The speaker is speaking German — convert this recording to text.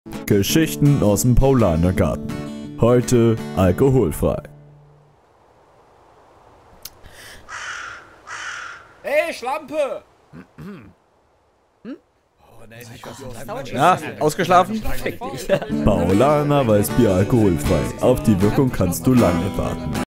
Geschichten aus dem Paulanergarten. Heute alkoholfrei. Hey, Schlampe! Na, ausgeschlafen? Paulaner Weißbier alkoholfrei. Auf die Wirkung kannst du lange warten.